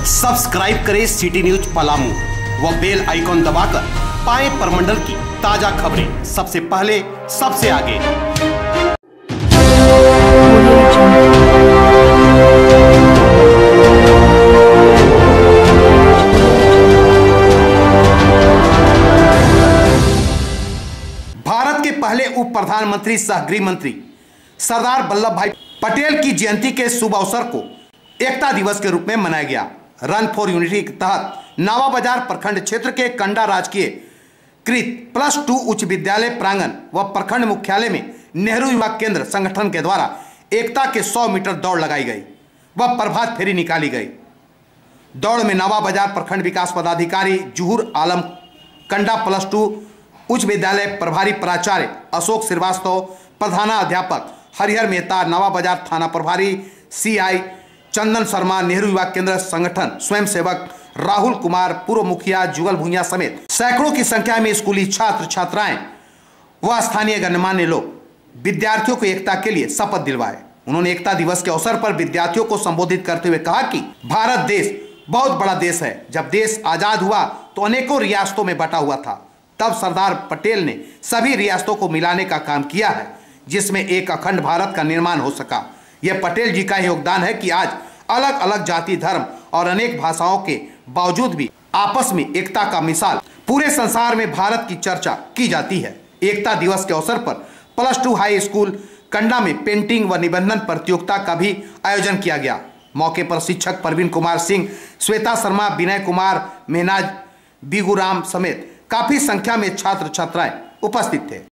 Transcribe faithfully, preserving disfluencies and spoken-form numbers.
Subscribe करें city news Palamu व bell icon दबाकर पाएं परमंडल की ताजा खबरें सबसे पहले सबसे आगे। भारत के पहले उप प्रधानमंत्री सह गृह मंत्री सरदार वल्लभ भाई पटेल की जयंती के शुभ अवसर को एकता दिवस के रूप में मनाया गया। रन फॉर यूनिटी के तहत नावा बाजार प्रखंड क्षेत्र के कंडा राजकीय कृत प्लस टू उच्च विद्यालय प्रांगण व प्रखंड मुख्यालय में नेहरू युवा केंद्र संगठन के द्वारा एकता के सौ मीटर दौड़ लगाई गई व प्रभात फेरी निकाली गई। दौड़ में नावा बाजार प्रखंड विकास पदाधिकारी जुहूर आलम, कंडा प्लस टू उच्च विद्यालय प्रभारी प्राचार्य अशोक श्रीवास्तव, प्रधानाध्यापक हरिहर मेहता, नावा बाजार थाना प्रभारी सी आई चंदन शर्मा, नेहरू युवा केंद्र संगठन स्वयंसेवक राहुल कुमार, पूर्व मुखिया जुगल भुइयां समेत सैकड़ों की संख्या में स्कूली छात्र छात्राएं व स्थानीय गणमान्य लोग विद्यार्थियों को एकता के लिए शपथ दिलवाए। उन्होंने एकता दिवस के अवसर पर विद्यार्थियों को संबोधित करते हुए कहा कि भारत देश बहुत बड़ा देश है। जब देश आजाद हुआ तो अनेकों रियासतों में बटा हुआ था। तब सरदार पटेल ने सभी रियासतों को मिलाने का काम किया है, जिसमें एक अखंड भारत का निर्माण हो सका। यह पटेल जी का योगदान है कि आज अलग अलग जाति धर्म और अनेक भाषाओं के बावजूद भी आपस में एकता का मिसाल पूरे संसार में भारत की चर्चा की जाती है। एकता दिवस के अवसर पर plus two high school Kanda में पेंटिंग व निबंधन प्रतियोगिता का भी आयोजन किया गया। मौके पर शिक्षक प्रवीण कुमार सिंह, श्वेता शर्मा, विनय कुमार, मेहनाज, बिगुराम समेत काफी संख्या में छात्र छात्राएं उपस्थित थे।